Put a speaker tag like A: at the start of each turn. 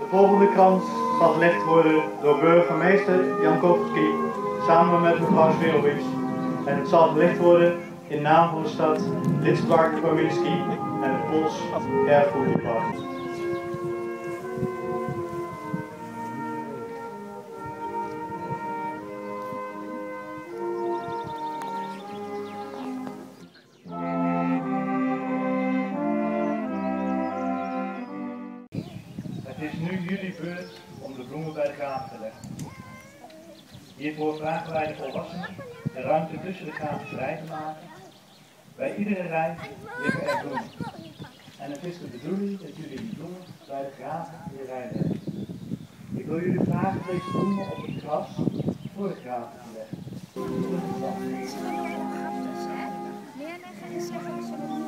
A: volgende krans zal gelegd worden door burgemeester Jankowski samen met mevrouw Smerovic. En het zal gelegd worden in naam van de stad Lidzbark-Kominski en het Pools Erfgoeddepartement. Het is nu jullie beurt om de bloemen bij de graven te leggen. Hiervoor vragen wij de volwassenen de ruimte tussen de graven vrij te maken. Bij iedere rij liggen er bloemen. En het is de bedoeling dat jullie die bloemen bij de graven in de rij leggen. Ik wil jullie vragen deze bloemen op het gras voor de graven te leggen.
B: Neerleggen en zeggen dat ze